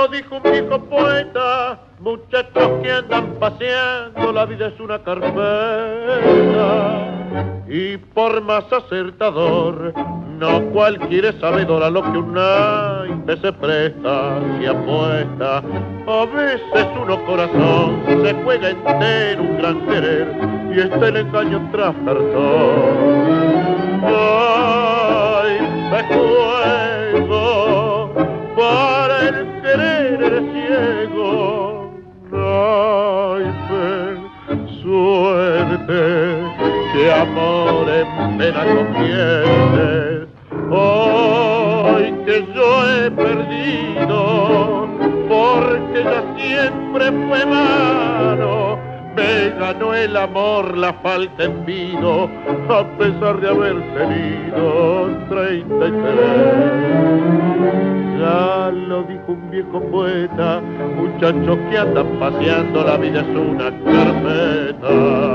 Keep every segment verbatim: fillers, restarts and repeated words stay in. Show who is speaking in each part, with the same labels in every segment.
Speaker 1: lo dijo un viejo poeta, muchachos que andan paseando, la vida es una carpeta. Y por más acertador, no cualquiera es sabedor a lo que un naipe se presta, se apuesta. A veces uno corazón se juega entero un gran querer y está el engaño tras cartón. Ay, me juego, para el querer eres ciego. Naipe, suerte, que amor en pena conviertes. Hoy que yo he perdido, porque ya siempre fue malo, me ganó el amor, la falta envido, a pesar de haber tenido treinta y tres. Ya lo dijo un viejo poeta, muchachos que andan paseando, la vida es una carpeta.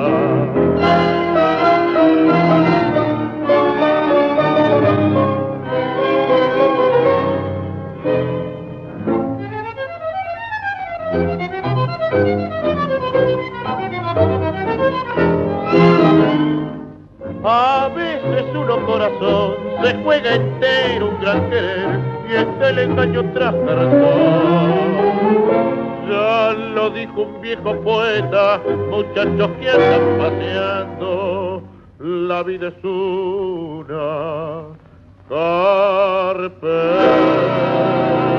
Speaker 1: A veces uno corazón se juega entero un gran querer y está el engaño tras cartón. Ya lo dijo un viejo poeta, muchachos que andan paseando, la vida es una carpeta.